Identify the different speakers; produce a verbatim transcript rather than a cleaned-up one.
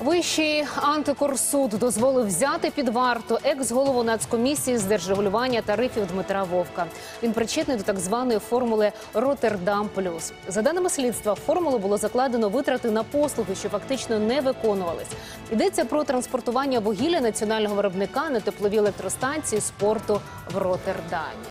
Speaker 1: Вищий антикорсуд дозволив взяти під варту екс-голову Нацкомісії з держрегулювання тарифів Дмитра Вовка. Він причетний до так званої формули «Роттердам плюс». За даними слідства, в формулу було закладено витрати на послуги, що фактично не виконувались. Йдеться про транспортування вугілля національного виробника на теплові електростанції з порту в Роттердамі.